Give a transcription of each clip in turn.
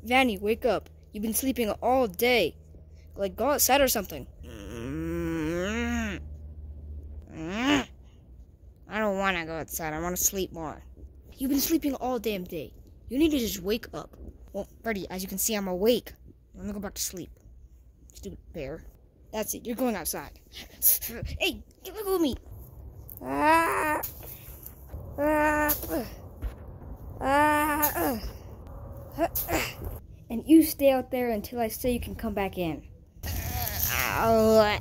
Vanny, wake up. You've been sleeping all day. Like, go outside or something. I don't want to go outside. I want to sleep more. You've been sleeping all damn day. You need to just wake up. Well, Freddy, as you can see, I'm awake. I'm gonna go back to sleep. Stupid bear. That's it. You're going outside. Hey, let go of me. And you stay out there until I say you can come back in. I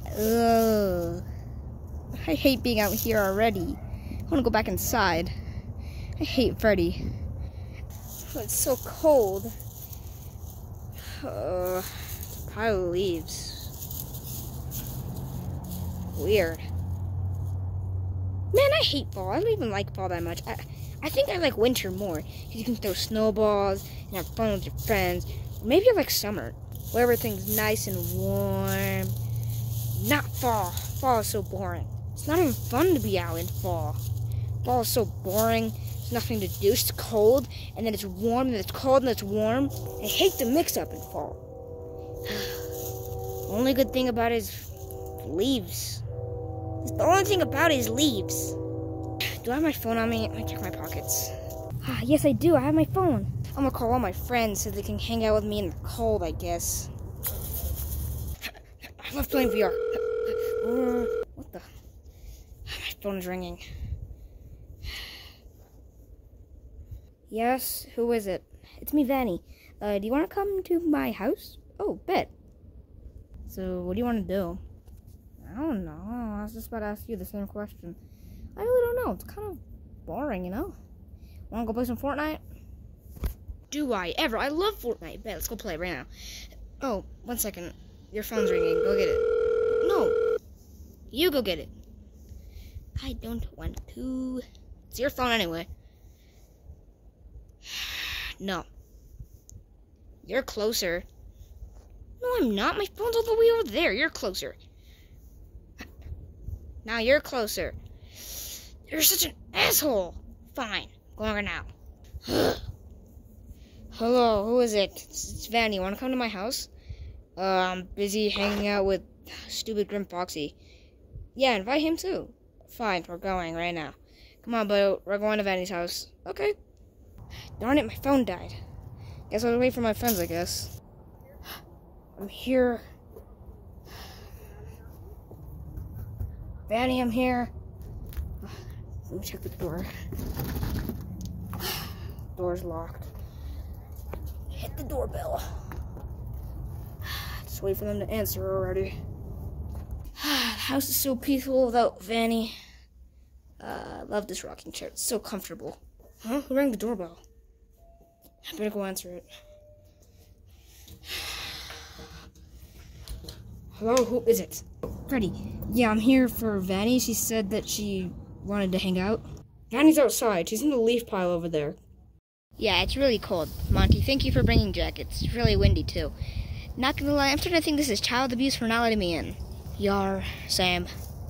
hate being out here already. I want to go back inside. I hate Freddy. Oh, it's so cold. It's a pile of leaves. Weird. Man, I hate fall. I don't even like fall that much. I think I like winter more. Because you can throw snowballs and have fun with your friends. Or maybe I like summer, where everything's nice and warm. Not fall. Fall is so boring. It's not even fun to be out in fall. Fall is so boring. There's nothing to do. It's cold, and then it's warm, and then it's cold, and then it's warm. I hate the mix-up in fall. The only good thing about it is leaves. The only thing about it is leaves. Do I have my phone on me? Let me check my pockets. Yes, I do. I have my phone. I'm gonna call all my friends so they can hang out with me in the cold, I guess. I love playing VR. What the? My phone is ringing. Yes, who is it? It's me, Vanny. Do you want to come to my house? Oh, bet. So, what do you want to do? I don't know. I was just about to ask you the same question. I really don't know. It's kind of boring, you know? Want to go play some Fortnite? Do I ever? I love Fortnite. Bet, let's go play right now. Oh, 1 second. Your phone's ringing. Go get it. No. You go get it. I don't want to. It's your phone anyway. No. You're closer. No, I'm not. My phone's all the way over there. You're closer. Now you're closer. You're such an asshole. Fine. Go on now. Hello, who is it? It's Vanny. Want to come to my house? I'm busy hanging out with stupid Grim Foxy. Yeah, invite him too. Fine, we're going right now. Come on, Bo. We're going to Vanny's house. Okay. Darn it, my phone died. Guess I'll wait for my friends, I guess. I'm here. Vanny, I'm here. Let me check the door. Door's locked. Hit the doorbell. Just wait for them to answer already. The house is so peaceful without Vanny. I love this rocking chair. It's so comfortable. Huh? Who rang the doorbell? I better go answer it. Hello, who is it? Freddy. Yeah, I'm here for Vanny. She said that she wanted to hang out. Vanny's outside. She's in the leaf pile over there. Yeah, it's really cold. Monty, thank you for bringing jackets. It's really windy, too. Not gonna lie, I'm starting to think this is child abuse for not letting me in. Yar, Sam.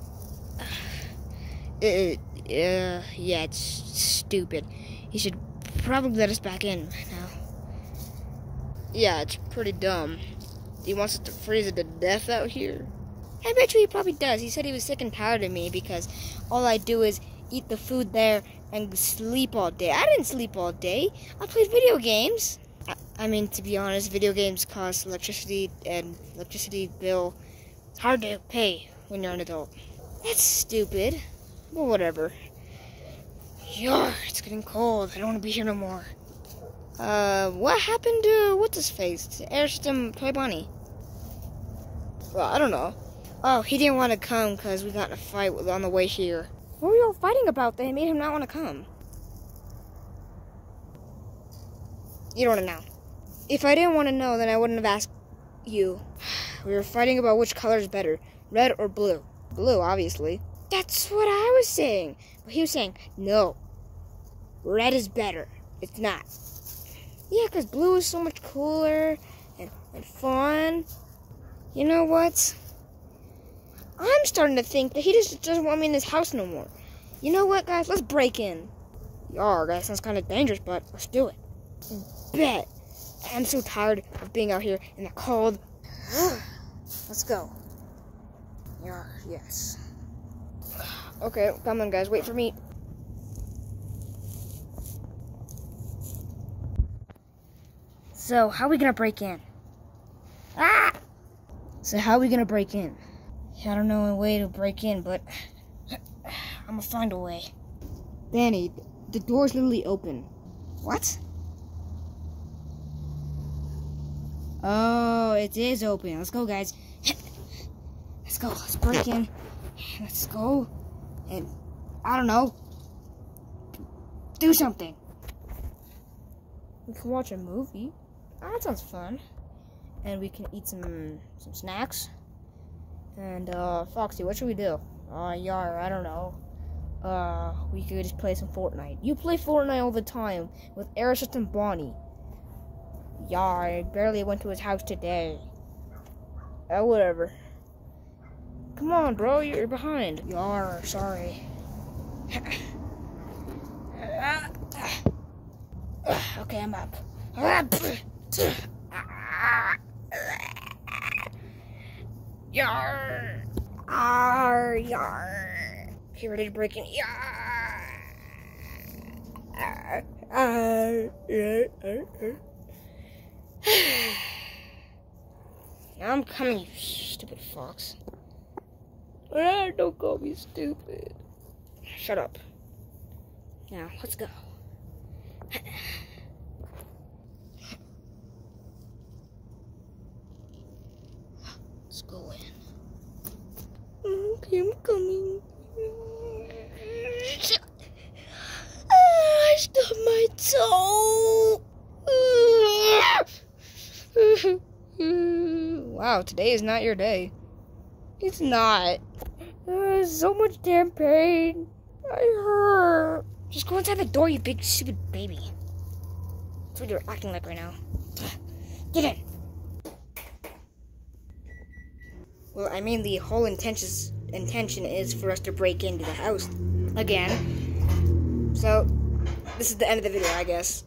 Yeah, it's stupid. He should probably let us back in now. Yeah, it's pretty dumb. He wants us to freeze it to death out here? I bet you he probably does. He said he was sick and tired of me because all I do is eat the food there and sleep all day. I didn't sleep all day. I played video games. I mean, to be honest, video games cost electricity, and electricity bill hard to pay when you're an adult. That's stupid. Well, whatever. Yarr, it's getting cold. I don't want to be here no more. What happened to what's-his-face? To Air System Toy Bonnie? Well, I don't know. Oh, he didn't want to come because we got in a fight on the way here. What were you all fighting about that made him not want to come? You don't want to know. If I didn't want to know, then I wouldn't have asked you. We were fighting about which color is better, red or blue. Blue, obviously. That's what I was saying. But he was saying, no, red is better. It's not. Yeah, because blue is so much cooler and fun. You know what? I'm starting to think that he just doesn't want me in his house no more. You know what, guys? Let's break in. Yarr, that sounds kind of dangerous, but let's do it. Bet. I'm so tired of being out here in the cold. Let's go. Yes. Okay, come on, guys. Wait for me. So, how are we gonna break in? Ah! So, how are we gonna break in? I don't know a way to break in, but I'm gonna find a way. Danny, the door's literally open. What? Oh, it is open. Let's go, guys. Let's go. Let's break in. Let's go. And, I don't know, do something. We can watch a movie. Oh, that sounds fun. And we can eat some snacks. And, Foxy, what should we do? Yar, I don't know. We could just play some Fortnite. You play Fortnite all the time with Aerosmith and Bonnie. Yar, I barely went to his house today. Whatever. Come on, bro, you're behind. Yar, sorry. Okay, I'm up. Yar! Yar! Okay, ready to break in? Yar! Now I'm coming, you stupid fox. Don't call me stupid. Shut up. Now, let's go. Let's go in. Okay, I'm coming. I stubbed my toe. Wow, today is not your day. It's not. So much damn pain. I hurt. Just go inside the door, you big stupid baby. That's what you're acting like right now. Get in. Well, I mean, the whole intention is for us to break into the house again. So, this is the end of the video, I guess.